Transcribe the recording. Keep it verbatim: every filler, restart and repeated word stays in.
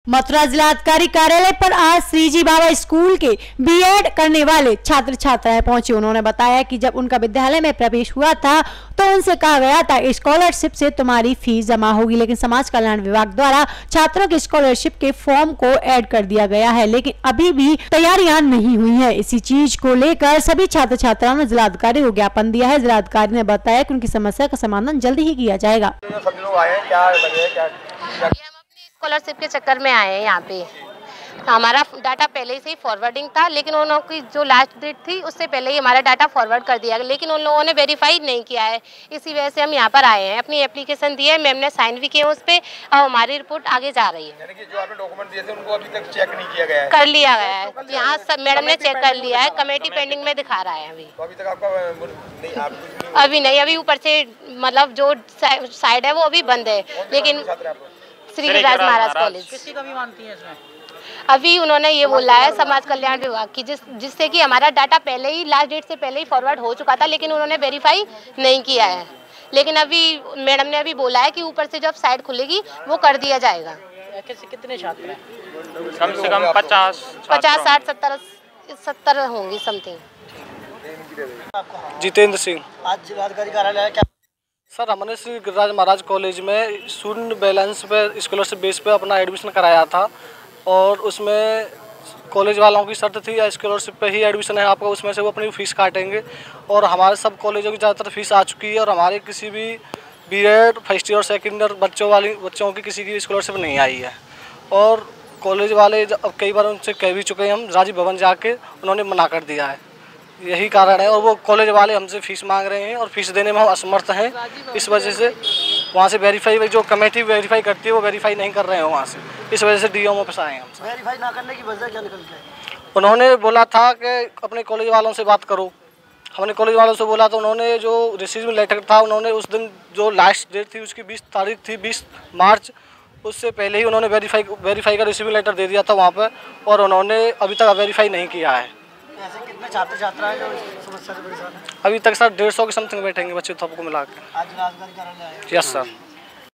मथुरा जिलाधिकारी कार्यालय पर आज श्रीजी बाबा स्कूल के बीएड करने वाले छात्र छात्राएं पहुंचे। उन्होंने बताया कि जब उनका विद्यालय में प्रवेश हुआ था तो उनसे कहा गया था स्कॉलरशिप से तुम्हारी फीस जमा होगी, लेकिन समाज कल्याण विभाग द्वारा छात्रों के स्कॉलरशिप के फॉर्म को ऐड कर दिया गया है, लेकिन अभी भी तैयारियां नहीं हुई है। इसी चीज को लेकर सभी छात्र छात्राओं ने जिलाधिकारी को ज्ञापन दिया है। जिलाधिकारी ने बताया कि उनकी समस्या का समाधान जल्दी ही किया जाएगा। स्कॉलरशिप के चक्कर में आए हैं यहाँ पे। हमारा डाटा पहले से ही फॉरवर्डिंग था, लेकिन उन लोगों की जो लास्ट डेट थी उससे पहले ही हमारा डाटा फॉरवर्ड कर दिया, लेकिन उन लोगों ने वेरीफाई नहीं किया है। इसी वजह से हम यहाँ पर आए हैं। अपनी एप्लीकेशन दी है, मैम ने साइन भी किए उस पर और हमारी रिपोर्ट आगे जा रही है। यानी कि जो आपने डॉक्यूमेंट दिए थे उनको अभी तक चेक नहीं किया गया है? कर लिया गया है, यहाँ सब मैडम ने चेक कर लिया है। कमेटी पेंडिंग में दिखा रहा है अभी। तो अभी तक आपका नहीं, आप अभी नहीं, अभी ऊपर से मतलब जो साइड है वो अभी बंद है, लेकिन श्री गिरिराज महाराज कॉलेज। किसकी कमी मानती है इसमें? अभी उन्होंने ये बोला है समाज कल्याण विभाग की, जिस जिससे कि हमारा डाटा पहले ही लास्ट डेट से पहले ही फॉरवर्ड हो चुका था, लेकिन उन्होंने वेरीफाई नहीं किया है। लेकिन अभी मैडम ने अभी बोला है कि ऊपर से जब साइट खुलेगी वो कर दिया जाएगा। कितने छात्र हैं? कम से कम पचास पचास साठ सत्तर सत्तर होंगी समथिंग। जितेंद्र सिंह। आज जिलाधिकारी कार्यालय क्या सर, हमने श्री गिरिराज महाराज कॉलेज में शून्य बैलेंस पे स्कॉलरशिप बेस पे अपना एडमिशन कराया था, और उसमें कॉलेज वालों की शर्त थी या स्कॉलरशिप पे ही एडमिशन है आपका, उसमें से वो अपनी फीस काटेंगे। और हमारे सब कॉलेजों की ज़्यादातर फीस आ चुकी है, और हमारे किसी भी BEd first year second year बच्चों वाली बच्चों की किसी की स्कॉलरशिप नहीं आई है। और कॉलेज वाले अब कई बार उनसे कह भी चुके हैं हम, राजीव भवन जाके, उन्होंने मना कर दिया है। यही कारण है, और वो कॉलेज वाले हमसे फीस मांग रहे हैं और फीस देने में हम असमर्थ हैं। इस वजह से वहाँ से वेरीफाई, जो कमेटी वेरीफाई करती है वो वेरीफाई नहीं कर रहे हैं वहाँ से। इस वजह से डीओ ऑफिस आए हैं हम। वेरीफाई ना करने की वजह क्या निकल के आई? उन्होंने बोला था कि अपने कॉलेज वालों से बात करो। हमने कॉलेज वालों से बोला तो उन्होंने जो रिसीविंग लेटर था, उन्होंने उस दिन जो लास्ट डेट थी उसकी बीस तारीख थी, बीस मार्च, उससे पहले ही उन्होंने वेरीफाई वेरीफाई का रिसीविंग लेटर दे दिया था वहाँ पर, और उन्होंने अभी तक वेरीफाई नहीं किया है। ऐसे कितने छात्र छात्राएं जो इस समस्या से परेशान हैं? अभी तक सर डेढ़ सौ के समथिंग बैठेंगे बच्चे सबको मिला के। आज जिलाधिकारी कार्यालय आए? Yes sir.